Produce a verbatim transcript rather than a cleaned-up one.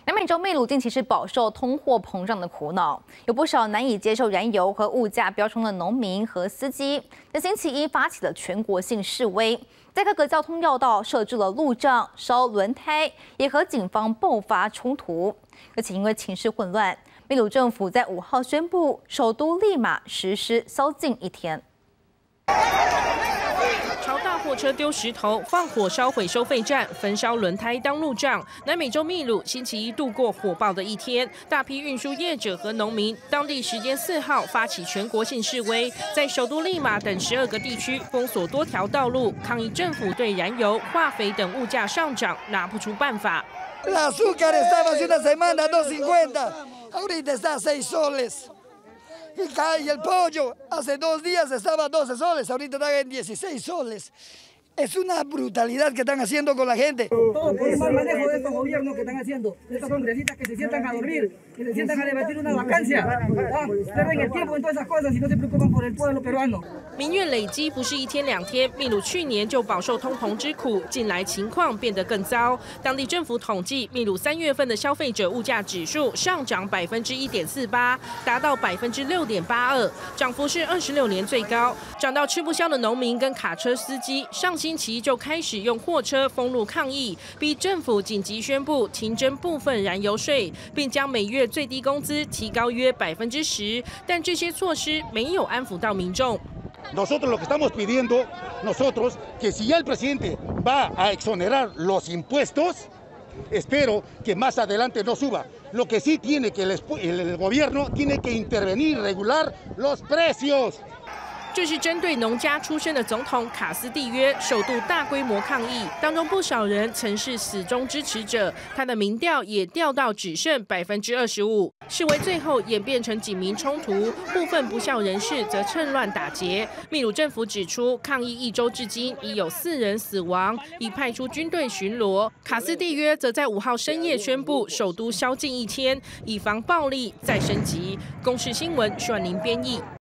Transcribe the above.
南美洲秘鲁近期是饱受通货膨胀的苦恼，有不少难以接受燃油和物价飙升的农民和司机，在星期一发起了全国性示威，在各个交通要道设置了路障、烧轮胎，也和警方爆发冲突。而且因为情势混乱，秘鲁政府在五号宣布，首都利马实施宵禁一天。 朝大货车丢石头、放火烧毁收费站、焚烧轮胎当路障。南美洲秘鲁星期一度过火爆的一天，大批运输业者和农民当地时间四号发起全国性示威，在首都利马等十二个地区封锁多条道路，抗议政府对燃油、化肥等物价上涨拿不出办法。 El azúcar estaba hace una semana dos cincuenta, ahorita está seis soles. Y el pollo hace dos días estaba doce soles, ahorita está en dieciséis soles. Es una brutalidad que están haciendo con la gente. Todo por el mal manejo de estos gobiernos que están haciendo, de estos congresistas que se sientan a dormir, que se sientan a debatir una vacancia. ¿Ah? Pierden el tiempo en todas esas cosas y no se preocupan por el pueblo peruano. 民怨累积不是一天两天，秘鲁去年就饱受通膨之苦，近来情况变得更糟。当地政府统计，秘鲁三月份的消费者物价指数上涨百分之一点四八，达到百分之六点八二，涨幅是二十六年最高。涨到吃不消的农民跟卡车司机，上星期就开始用货车封路抗议，逼政府紧急宣布停征部分燃油税，并将每月最低工资提高约百分之十。但这些措施没有安抚到民众。 Nosotros lo que estamos pidiendo, nosotros, que si ya el presidente va a exonerar los impuestos, espero que más adelante no suba. Lo que sí tiene que el, el, el gobierno tiene que intervenir, regular los precios. 这是针对农家出身的总统卡斯蒂约首度大规模抗议，当中不少人曾是死忠支持者，他的民调也掉到只剩百分之二十五。示威最后演变成警民冲突，部分不肖人士则趁乱打劫。秘鲁政府指出，抗议一周至今已有四人死亡，已派出军队巡逻。卡斯蒂约则在五号深夜宣布首都宵禁一天，以防暴力再升级。公视新闻徐婉玲编译。